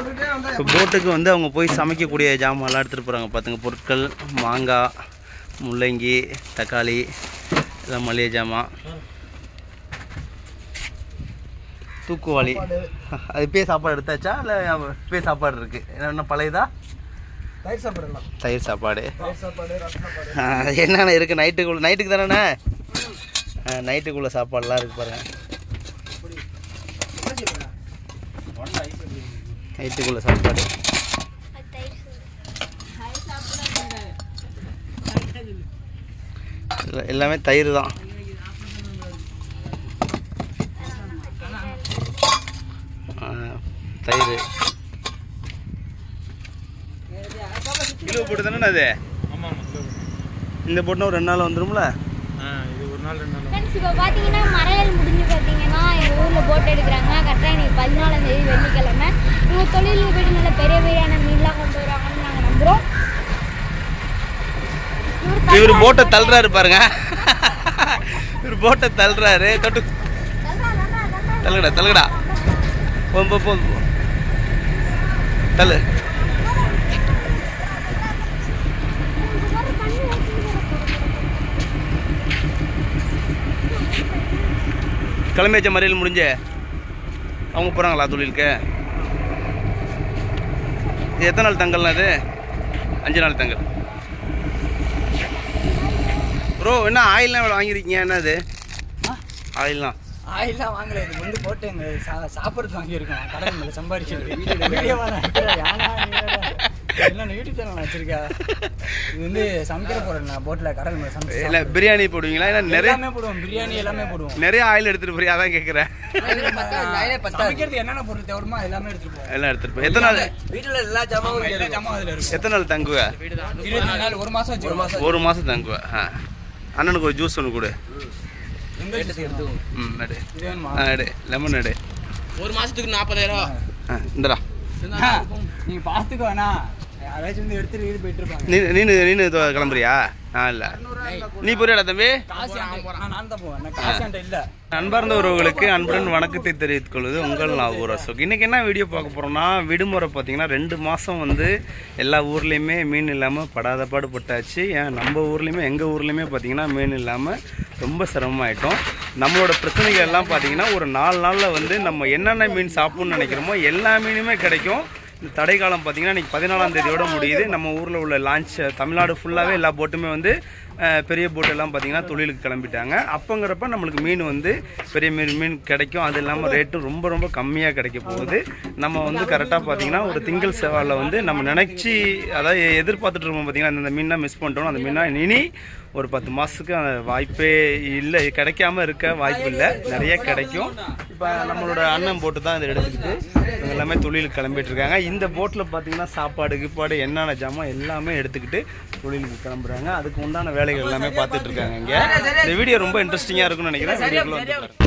இப்போ போட்டுக்கு வந்து அவங்க போய் சமைக்கக்கூடிய ஜாமான்லாம் எடுத்துகிட்டு போகிறாங்க. பார்த்துங்க, பொருட்கள் மாங்காய், முள்ளங்கி, தக்காளி, எல்லாம் மளிகை ஜாமான். தூக்குவாளி அது இப்போயே சாப்பாடு எடுத்தாச்சா இல்லை இப்போயே சாப்பாடு இருக்குது? என்ன பழையதா? தயிர் சாப்பாடு. தயிர் சாப்பாடு என்னென்ன இருக்குது? நைட்டுக்கு தானே? நைட்டுக்குள்ளே சாப்பாடுலாம் இருக்குது பாருங்கள். நைட்டுக்குள்ளே சாப்பாடு எல்லாமே தயிர் தான். தயிர் கிலோ போட்டு தானே அது? இந்த போட்டுனா ஒரு 2 நாள் வந்துடும்ல? இது ஒரு நாள் 2 நாள். ஃப்ரெண்ட்ஸ், இப்போ பார்த்தீங்கன்னா மறையல் முடிஞ்சு பார்த்தீங்கன்னா எங்கள் ஊரில் போட் எடுக்கிறாங்க. கரெக்டாக இன்னைக்கு 14ஆம் தேதி வெள்ளிக்கிழமை. இவங்க தொழிலுக்கு போய்ட்டு நல்ல பெரிய பெரியான மீன்லாம் கொண்டு வருவாங்கன்னு நாங்கள் நம்புகிறோம். இவர் போட்டை தள்ளுறாரு பாருங்க. இவர் போட்டை தள்ளுறாரு. தொட்டு தள்ளுகடா போ தள்ளு. கிளம்பியாச்ச மறியல் முடிஞ்ச அவங்க போகிறாங்களா தொழிலுக்கு? இது எத்தனை நாள் தங்கல்னா? அது 5 நாள் தங்கல். ப்ரோ, என்ன ஆயில்லாம் எவ்வளோ வாங்கியிருக்கீங்க? என்னது ஆயில்லாம்? ஆயிலாம் வாங்கல. இது வந்து போட்டு சாப்பிட்றது வாங்கியிருக்கோம். கடல் மேலே சம்பாதிக்கிறது. யூடியூப் சேனல் வச்சிருக்கா. இது வந்து சமைக்கிற போறேன் போட்டில் கடல் மேலே சமைச்சு. இல்லை பிரியாணி போடுவீங்களா? இல்லை நிறைய போடுவோம். பிரியாணி எல்லாமே போடுவோம். நிறைய ஆயில் எடுத்துகிட்டு போறியா? அதான் கேட்குறேன். சமைக்கிறது என்னென்ன பொருள் தேவைப்படுமோ எல்லாமே எடுத்துட்டு போவோம். எல்லாம் எடுத்துகிட்டு போய் எத்தனை நாள் வீட்டில் எல்லா ஜாமாவும் அதில் இருக்கும். எத்தனை நாள் தங்குவ? 24 நாள், 1 மாதம் வச்சு. ஒரு மாதம் தங்குவ. அண்ணனுக்கு ஒரு ஜூஸ் ஒன்று கொடு. நடு நடு லெமன் நடு. 1 மாசத்துக்கு 40,000. இந்தடா நீங்க பாத்துக்கோ. வேணா யாராச்சும் வந்து எடுத்துட்டு வீடு போயிட்டு இருப்பாங்க. நீனு கிளம்புறியா? இல்லை நீ போறியாடா தம்பி? நான் தான் போவேன். காசு என்கிட்ட இல்லை. அன்பார்ந்த உறவுகளுக்கு அன்புடன் வணக்கத்தை தெரிவித்துக் கொள்வது உங்கள் நாகூர் அசோக். இன்றைக்கி என்ன வீடியோ பார்க்க போகிறோம்னா, விடுமுறை பார்த்திங்கன்னா 2 மாதம் வந்து எல்லா ஊர்லேயுமே மீன் இல்லாமல் படாத பாடுபட்டாச்சு. ஏன் நம்ம ஊர்லேயுமே எங்கள் ஊர்லேயுமே பார்த்திங்கன்னா மீன் இல்லாமல் ரொம்ப சிரமமாயிட்டோம். நம்மளோட பிரச்சனைகள் எல்லாம் பார்த்திங்கன்னா ஒரு 4 நாளில் வந்து நம்ம என்னென்ன மீன் சாப்பிட்ணுன்னு நினைக்கிறோமோ எல்லா மீனுமே கிடைக்கும். இந்த தடை காலம் பார்த்திங்கன்னா இன்றைக்கி 14ஆம் தேதியோட முடியுது. நம்ம ஊரில் உள்ள லான்ச் தமிழ்நாடு ஃபுல்லாகவே எல்லா போட்டுமே வந்து பெரிய போட்டெல்லாம் பார்த்திங்கன்னா தொழிலுக்கு கிளம்பிட்டாங்க. அப்போங்கிறப்ப நம்மளுக்கு மீன் வந்து பெரிய மீன் கிடைக்கும். அது இல்லாமல் ரேட்டும் ரொம்ப ரொம்ப கம்மியாக கிடைக்க போகுது. நம்ம வந்து கரெக்டாக பார்த்திங்கன்னா ஒரு திங்கள் செவ்வாயில் வந்து நம்ம நினச்சி அதாவது எதிர்பார்த்துட்டு இருக்கோம் பார்த்திங்கன்னா அந்த மீனாக மிஸ் பண்ணிட்டோம். அந்த மீனாக இனி ஒரு 10 மாதத்துக்கு அந்த வாய்ப்பே இல்லை, கிடைக்காம இருக்க வாய்ப்பு இல்லை, நிறைய கிடைக்கும். இப்போ நம்மளோட அண்ணன் போட்டு தான் இதை எடுத்துக்கிட்டு இவங்க எல்லாமே தொழிலுக்கு கிளம்பிட்டு இருக்காங்க. இந்த போட்டில் பார்த்திங்கன்னா சாப்பாடு கிப்பாடு என்னென்ன ஜாமான் எல்லாமே எடுத்துக்கிட்டு தொழிலுக்கு கிளம்புறாங்க. அதுக்கு உண்டான வேலைகள் எல்லாமே பார்த்துட்டு இருக்காங்க. இங்கே இந்த வீடியோ ரொம்ப இன்ட்ரெஸ்டிங்காக இருக்கும்னு நினைக்கிறேன். வீடியோக்குள்ள வந்து பாருங்க.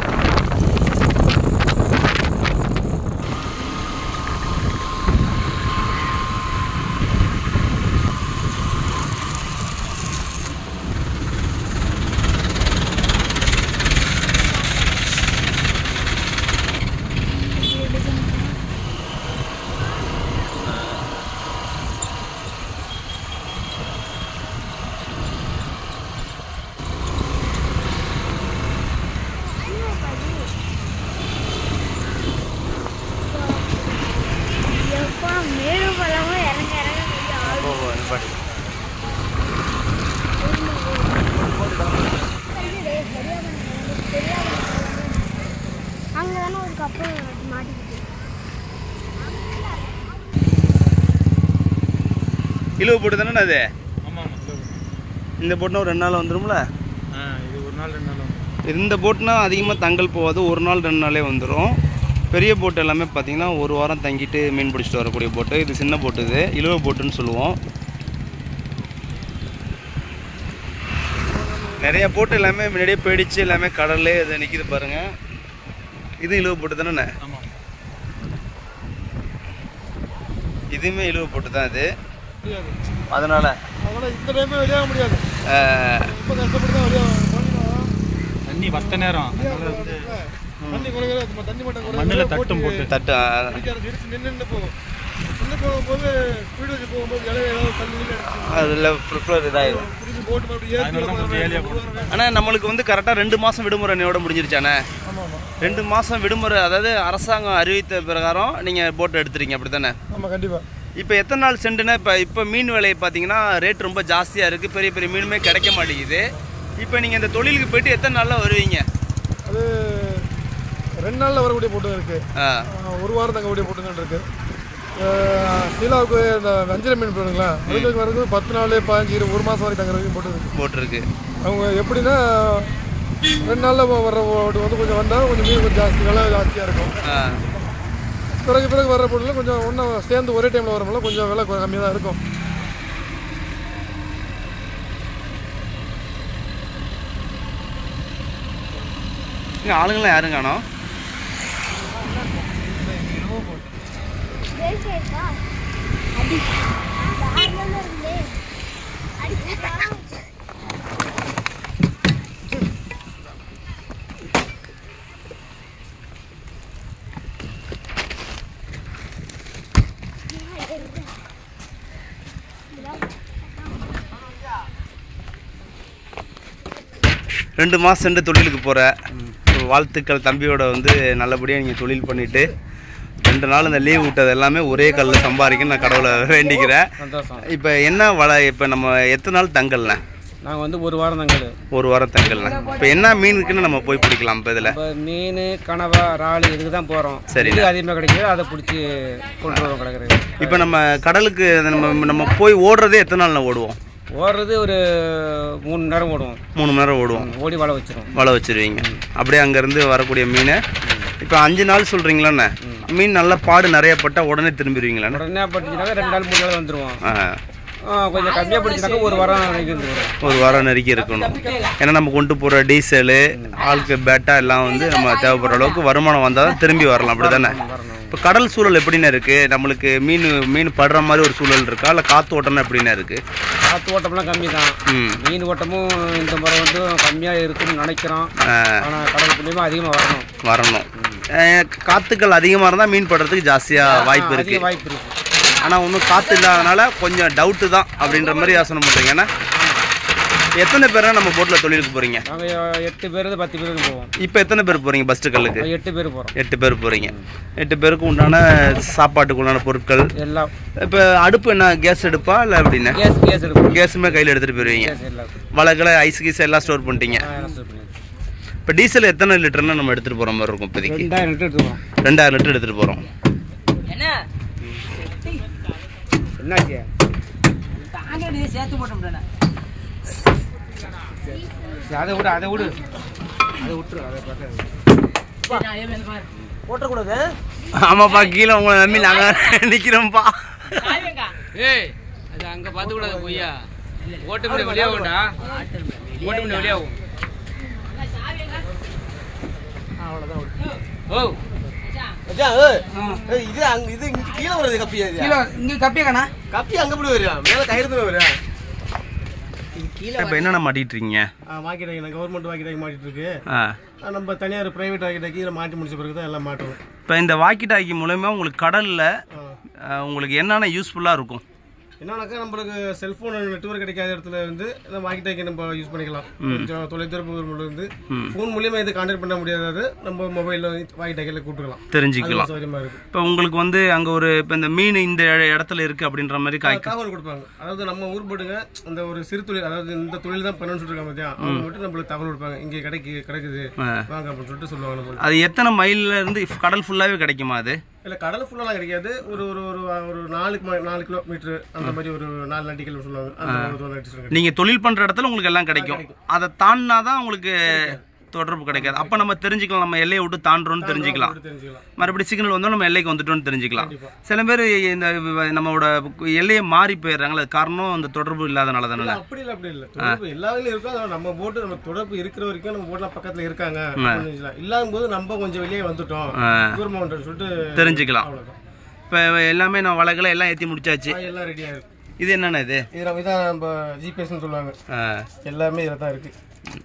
இழுவு போட்டு தானே அது? ஆமாம். இந்த போட்டுனா ஒரு 2 நாள் வந்துடும்ல? இது ஒரு நாள் 2 நாள் வந்துடும். இந்த போட்டுனா அதிகமாக தங்கல் போகாது, 1 நாள் 2 நாளே வந்துடும். பெரிய போட்டு எல்லாமே பார்த்திங்கன்னா 1 வாரம் தங்கிட்டு மீன் பிடிச்சிட்டு வரக்கூடிய போட்டு. இது சின்ன போட்டு, இது இழுவை போட்டுன்னு சொல்லுவோம். நிறைய போட்டு எல்லாமே முன்னாடியே போயிடுச்சு, எல்லாமே கடல்லே இது நிற்கிது பாருங்கள். இது இழுவை போட்டு தானே? ஆமாம். இதுவுமே இழுவை போட்டு தான் இது. அதனால் இந்த டைமே வெளியாக முடியாது. ரொம்ப கஷ்டப்பட்டு தான் வெளியாக தண்ணி வத்த நேரம் மண்ணில் தட்டும் போட்டு தட்டு அதில் ப்ரிஃபர் இதாயிடும். ஆனால் நம்மளுக்கு வந்து கரெக்டாக 2 மாதம் விடுமுறை என்னோட முடிஞ்சிருச்சானே? 2 மாதம் விடுமுறை, அதாவது அரசாங்கம் அறிவித்த பிரகாரம் நீங்கள் போட் எடுத்துறீங்க அப்படி தானே? ஆமாம், கண்டிப்பாக. இப்போ எத்தனை நாள் சென்றுனா இப்போ மீன் விலை பார்த்தீங்கன்னா ரேட் ரொம்ப ஜாஸ்தியாக இருக்குது, பெரிய பெரிய மீனுமே கிடைக்க மாட்டேங்குது. இப்போ நீங்கள் இந்த தொழிலுக்கு போயிட்டு எத்தனை நாளில் வருவீங்க? அது 2 நாளில் வரக்கூடிய போட்டு இருக்குது, 1 வாரம் தங்கக்கூடிய போட்டுகள் இருக்குது. சீலாவுக்கு இந்த வஞ்சிர மீன் போடுங்களா, அதுக்கு வரது 10 நாள் 15 1 மாதம் வரைக்கும் தங்குற வரைக்கும் போட்டுருக்கு. அவங்க எப்படின்னா 2 நாளில் வர்ற போட்டு வந்து கொஞ்சம் வந்தால் கொஞ்சம் மீன் கொஞ்சம் ஜாஸ்தி, விலை ஜாஸ்தியாக இருக்கும். பிறகு வர்ற போட்டில் கொஞ்சம் ஒன்றும் சேர்ந்து ஒரே டைமில் வரப்போல கொஞ்சம் விலை கம்மியாக தான் இருக்கும். ஆளுங்களாம் யாரும் காணோம். ரெண்டு மாதம் சென்று தொழிலுக்கு போகிற வாழ்த்துக்கள். தம்பியோட வந்து நல்லபடியாக நீங்கள் தொழில் பண்ணிவிட்டு 2 நாள் இந்த லீவ் விட்டது எல்லாமே ஒரே கல்லில் சம்பாதிக்கன்னு நான் கடவுளை வேண்டிக்கிறேன். இப்போ என்ன இப்போ நம்ம எத்தனை நாள் தங்கல்ல? நாங்கள் வந்து 1 வாரம் தங்கல். 1 வாரம் தங்கல்ல. இப்போ என்ன மீன் இருக்குன்னு நம்ம போய் பிடிக்கலாம்? இப்போ இதில் மீன், கனவா, இறால் இதுக்கு தான் போகிறோம். சரி, அதிகமாக கிடைக்குது, அதை பிடிச்சி கொண்டு வருவோம் கிடக்குறது. இப்போ நம்ம கடலுக்கு நம்ம போய் ஓடுறதே எத்தனை நாளில் ஓடுவோம்? ஓடுறது ஒரு 3 மணி நேரம் ஓடுவோம். 3 மணி நேரம் ஓடுவோம். ஓடி வலை வச்சிருவோம். வலை வச்சிருவீங்க. அப்படியே அங்கேருந்து வரக்கூடிய மீனை இப்போ 5 நாள் சொல்கிறீங்களாண்ணே? மீன் நல்லா பாடு நிறைய பட்டால் உடனே திரும்பிடுவீங்களா? உடனே பட்டுச்சுனாக்கா 2 நாள் 3 நாள் வந்துடுவோம். கொஞ்சம் கம்மியாக பிடிச்சினாக்கா 1 வாரம் நெருக்கி வந்துடுவோம். 1 வாரம் நெருக்கி இருக்கணும். ஏன்னா நம்ம கொண்டு போகிற டீசலு, ஆளுக்கு பேட்டா எல்லாம் வந்து நம்ம தேவைப்படுற அளவுக்கு வருமானம் வந்தால் தான் திரும்பி வரலாம். அப்படி தானே? இப்போ கடல் சூழல் எப்படின்னா இருக்குது? நம்மளுக்கு மீன் படுற மாதிரி ஒரு சூழல் இருக்கா, இல்லை காற்று ஓட்டம்னா எப்படின்னா இருக்குது? காற்று ஓட்டம்லாம் கம்மி தான். மீன் ஓட்டமும் இந்த முறை வந்து கம்மியாக இருக்குன்னு நினைக்கிறோம். ஆனால் கடல் புள்ளியுமே அதிகமாக வரணும். காற்றுக்கள் அதிகமாக இருந்தால் மீன் படுறதுக்கு ஜாஸ்தியாக வாய்ப்பு இருக்குது. ஆனால் ஒன்றும் காற்று இல்லாதனால கொஞ்சம் டவுட்டு தான் அப்படின்ற மாதிரி யோசனை பண்ணுறீங்க. ஏன்னா எத்தனை பேரா நம்ம போட்டில் தொழிலுக்கு போகிறீங்க? நாங்கள் 8 பேர் 10 பேருக்கு போவோம். இப்போ எத்தனை பேர் போகிறீங்க பஸ்ட்டு கல்லுக்கு? 8 பேர் போகிறோம். 8 பேர் போகிறீங்க. 8 பேருக்கு உண்டான சாப்பாட்டுக்கு உண்டான பொருட்கள் எல்லாம். இப்போ அடுப்பு என்ன கேஸ் எடுப்பா இல்லை எப்படின்னா? கேஸ் எடுப்போம். கேஸுமே கையில் எடுத்துகிட்டு போயிருவீங்க. வலைகளை ஐஸ் கீஸ் எல்லாம் ஸ்டோர் பண்ணிட்டீங்க. இப்போ டீசல் எத்தனை லிட்டர்னா நம்ம எடுத்துகிட்டு போகிற மாதிரி இருக்கும்? இப்போதைக்கு 2000 லிட்டர் எடுத்துக்கிறோம். 2000 லிட்டர் எடுத்துகிட்டு போகிறோம். என்னாச்சு? அதை விட்டுரு. போட்டக்கூடாது. ஆமாப்பா, கீழே உங்களை நம்பி நாங்கள் நிற்கிறோம்ப்பா. அது அங்கே பார்த்துக்கூடாது. பொய்யா ஓட்டு பண்ணி வெளியாகும்டா. ஓட்டு பண்ணி வெளியாகும். ஓ இது அங்க இது இங்க கீழே வருது. கப்பி இங்கே கப்பியாண்ணா. கப்பி அங்கே போய் வருவா, மேலே கயிறு வருவா. இப்போ என்னென்ன மாட்டிட்டு இருக்கீங்க? வாக்கிட்டாக்கி கவர்மெண்ட் வாக்கிட்டாக்கி மாட்டிட்டு இருக்கு. நம்ம தனியார் பிரைவேட் வாக்கிட்டாக்கி இதில் மாட்டி முடிச்ச பிறகு தான் எல்லாம் மாட்டுவோம். இப்போ இந்த வாக்கிட்டாக்கி மூலமா உங்களுக்கு கடலில் உங்களுக்கு என்னென்ன யூஸ்ஃபுல்லாக இருக்கும்? என்னன்னாக்கா நம்மளுக்கு செல்ஃபோன் நெட்வொர்க் கிடைக்காத இடத்துல வந்து வாக்கிட்டாக்கி நம்ம யூஸ் பண்ணிக்கலாம். கொஞ்சம் தொலைதொடர்பு இருந்து ஃபோன் மூலியமாக எது கான்டாக்ட் பண்ண முடியாதது நம்ம மொபைலில் வாக்கிட்டாக்கியில் கூப்பிட்டுக்கலாம், தெரிஞ்சுக்கலாம். சௌகரியமாக இருக்கும். இப்போ உங்களுக்கு வந்து அங்கே ஒரு இப்போ இந்த மீன் இந்த இடத்துல இருக்குது அப்படின்ற மாதிரி தகவல் கொடுப்பாங்க. அதாவது நம்ம ஊர் போட்டுங்க அந்த ஒரு சிறு தொழில், அதாவது இந்த தொழில் தான் பண்ணணும்னு சொல்லிருக்காங்க பார்த்தியா, அவங்க மட்டும் நம்மளுக்கு தகவல் கொடுப்பாங்க. இங்கே கிடைக்குது வாங்க அப்படின்னு சொல்லிட்டு சொல்லுவாங்க. அது எத்தனை மைலில் இருந்து கடல் ஃபுல்லாகவே கிடைக்குமா? அது இல்லை, கடல் ஃபுல்லாலாம் கிடைக்காது. ஒரு ஒரு ஒரு 4 கிலோமீட்டர் அந்த மாதிரி ஒரு 4 நாட்டிகள் சொல்லுவாங்க. நீங்க தொழில் பண்ற இடத்துல உங்களுக்கு எல்லாம் கிடைக்கும். அதை தாண்டினாதான் உங்களுக்கு தொடர்பு கிடைக்காது. அப்ப நம்ம தெரிஞ்சுக்கலாம், நம்ம எல்லையை விட்டு தாண்டுறோம்னு தெரிஞ்சுக்கலாம். மறுபடியும் சிக்னல் வந்தோம் நம்ம எல்லைக்கு வந்துட்டோம்னு தெரிஞ்சுக்கலாம். சில பேர் இந்த நம்மளோட எல்லையை மாறி போயிடுறாங்களா? அது காரணம் அந்த தொடர்பு இல்லாதனால தானே? அப்படி இல்லை, தொடர்பு எல்லா வேலையும் இருக்கும். நம்ம போட்டு நம்ம தொடர்பு இருக்கிற வரைக்கும் நம்ம போட்லாம் பக்கத்துல இருக்காங்க. இல்லாத போது நம்ம கொஞ்சம் வெளியே வந்துட்டோம் சொல்லிட்டு தெரிஞ்சுக்கலாம். இப்போ எல்லாமே நான் வலைகளை எல்லாம் ஏற்றி முடிச்சாச்சு, எல்லாம் ரெடியாக இருக்கு. இது என்னென்ன? இதான் நம்ம ஜிபிஎஸ்ன்னு சொல்லுவாங்க. எல்லாமே இதில் தான் இருக்கு.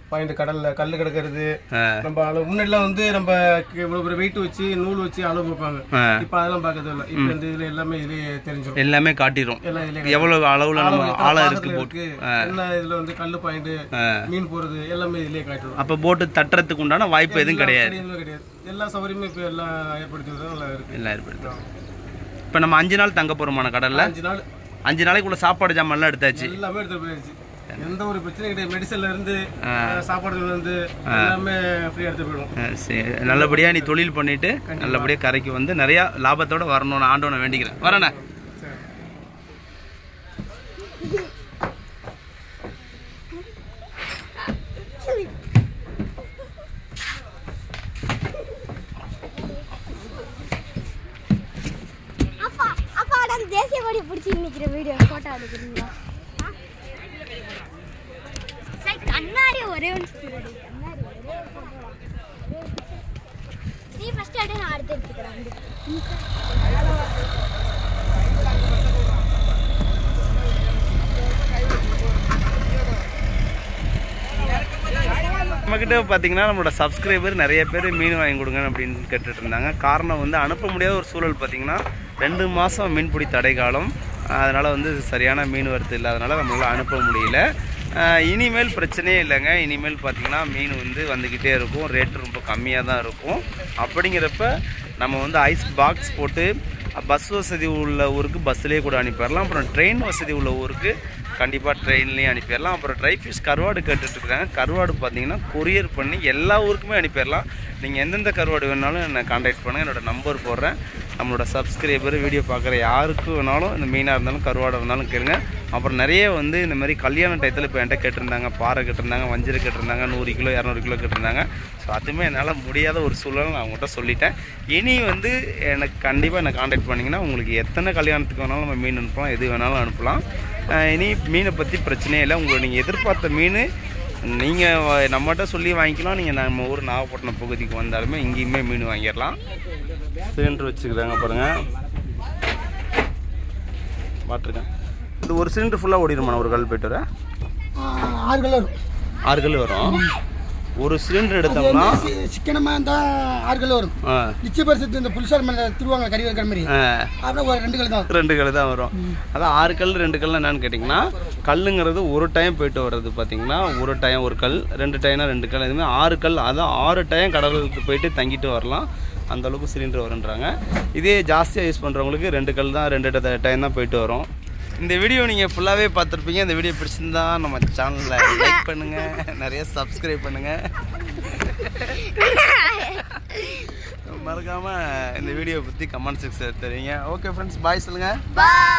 பாயிண்ட் கடல்ல கல்லு கிடக்கிறது நம்ம அளவு முன்னாடிலாம் வந்து நம்ம இவ்வளவு ஒரு வெயிட் வச்சு நூல் வச்சு அளவு வைப்பாங்க. இப்ப அதெல்லாம் பார்க்கறது இல்லை. இப்ப இந்த இதுல எல்லாமே இதுலயே தெரிஞ்சிடும், எல்லாமே காட்டிடும். எல்லாம் எவ்வளவு அளவுல நம்ம ஆழம் இருக்கு போட்டு என்ன இதுல வந்து கல்லு பாயிண்ட் மீன் போறது எல்லாமே இதுலயே காட்டிடும். அப்ப போட்டு தட்டுறதுக்கு உண்டான வாய்ப்பு எதுவும் கிடையாது. எல்லா சௌகரியமும் இப்ப எல்லாம் ஏற்படுத்தி நல்லா இருக்கு. எல்லாம் ஏற்படுத்தும். இப்ப நம்ம 5 நாள் தங்க போறோமான கடல்ல 5 நாளைக்குள்ள சாப்பாடு ஜாமான் எல்லாம் எடுத்தாச்சு, எல்லாமே எடுத்து போயாச்சு. எந்த ஒரு பிரச்சனையும் கிடையாது. மெடிசன்ல இருந்து சாப்பாடுல இருந்து எல்லாமே ஃப்ரீயா எடுத்து போயிடும். நல்லபடியா நீ தொழில் பண்ணிட்டு நல்லபடியா கரைக்கு வந்து நிறைய லாபத்தோட வரணும்னு ஆண்டவனை வேண்டிக்கிறேன். வரேண்ணே. தேசிய கொடி பிடிச்சி நிக்கிற வீடியோ போட்டோ எடுக்கிறீங்களா? கண்ணாடி ஒரே நீ ஃபர்ஸ்ட் எடு, நான் அடுத்து எடுத்துக்கிறேன். நம்மக்கிட்ட பார்த்தீங்கன்னா நம்மளோட சப்ஸ்கிரைபர் நிறைய பேர் மீன் வாங்கி கொடுங்க அப்படின்னு கேட்டுட்டு இருந்தாங்க. காரணம் வந்து அனுப்ப முடியாத ஒரு சூழல் பார்த்தீங்கன்னா 2 மாதம் மீன்பிடி தடை காலம். அதனால் வந்து சரியான மீன் வரத்து இல்லாதனால நம்மளால் அனுப்ப முடியல. இனிமேல் பிரச்சனையே இல்லைங்க. இனிமேல் பார்த்திங்கன்னா மீன் வந்து வந்துக்கிட்டே இருக்கும், ரேட்டு ரொம்ப கம்மியாக தான் இருக்கும். அப்படிங்கிறப்ப நம்ம வந்து ஐஸ் பாக்ஸ் போட்டு பஸ் வசதி உள்ள ஊருக்கு பஸ்ஸிலே கூட அனுப்பிடலாம். அப்புறம் ட்ரெயின் வசதி உள்ள ஊருக்கு கண்டிப்பாக ட்ரெயின்லேயும் அனுப்பிடலாம். அப்புறம் ட்ரை ஃபிஷ் கருவாடு கேட்டுட்ருக்குறாங்க. கருவாடு பார்த்தீங்கன்னா கொரியர் பண்ணி எல்லா ஊருக்குமே அனுப்பிடலாம். நீங்கள் எந்தெந்த கருவாடு வேணாலும் என்னை கான்டாக்ட் பண்ணுங்கள். என்னோடய நம்பர் போடுறேன். நம்மளோட சப்ஸ்கிரைபர் வீடியோ பார்க்குற யாருக்கு வேணாலும் இந்த மீனாக இருந்தாலும் கருவாடாக இருந்தாலும் கேளுங்க. அப்புறம் நிறைய வந்து இந்த மாதிரி கல்யாண டயத்தில் இப்போ என்கிட்ட கேட்டிருந்தாங்க, பாறை கேட்டிருந்தாங்க, வஞ்சிரை கேட்டிருந்தாங்க, 100 கிலோ 200 கிலோ கேட்டிருந்தாங்க. ஸோ அதுவுமே என்னால் முடியாத ஒரு சூழல் நான் அவங்கள்ட்ட சொல்லிட்டேன். இனி வந்து எனக்கு கண்டிப்பாக என்னை கான்டாக்ட் பண்ணிங்கன்னா உங்களுக்கு எத்தனை கல்யாணத்துக்கு வேணாலும் நம்ம மீன் அனுப்பலாம், எது வேணாலும் அனுப்பலாம். இனி மீனை பற்றி பிரச்சனையே இல்லை. உங்களை நீங்கள் எதிர்பார்த்த மீன் நீங்கள் நம்மகிட்ட சொல்லி வாங்கிக்கலாம். நீங்கள் நம்ம ஊர் நாகப்பட்டினம் பகுதிக்கு வந்தாலுமே இங்கேயுமே மீன் வாங்கிடலாம். சிலிண்டர் வச்சுக்கிறாங்க பாருங்கள், பார்த்துருக்கேன். இது ஒரு சிலிண்டர் ஃபுல்லாக ஓடிடுமா? ஒரு கல் போய்ட்டு வர 6 கல் வரும். 6 கல் வரும். ஒரு சிலிண்டர் எடுத்தோம்னா சிக்கனமாக இருந்தால் 6 கல் வரும். நிச்சயபரிசத்து இந்த புதுசாக மேலே திருவாங்க கறி வைக்கிற மாதிரி அப்புறம் ஒரு 2 கல் தான் 2 கல் தான் வரும். அதான் 6 கல் 2 கல் என்னன்னு கேட்டிங்கன்னா, கல்லுங்கிறது ஒரு டைம் போயிட்டு வர்றது பார்த்தீங்கன்னா ஒரு டைம் ஒரு கல், 2 டைம்னா 2 கல், இதுமாதிரி 6 கல். அதான் 6 டைம் கடலுக்கு போயிட்டு தங்கிட்டு வரலாம். அந்தளவுக்கு சிலிண்டர் வருன்றாங்க. இதே ஜாஸ்தியாக யூஸ் பண்ணுறவங்களுக்கு 2 கல் தான் 2 டைம் தான் போயிட்டு வரும். இந்த வீடியோ நீங்கள் ஃபுல்லாகவே பார்த்துருப்பீங்க. இந்த வீடியோ பிடிச்சிருந்தா நம்ம சேனலில் லைக் பண்ணுங்கள், நிறைய சப்ஸ்கிரைப் பண்ணுங்கள், மறக்காமல் இந்த வீடியோ பற்றி கமெண்ட் செக்ஷன் தெரியுங்க. ஓகே ஃப்ரெண்ட்ஸ், பாய் சொல்லுங்கள். பாய்.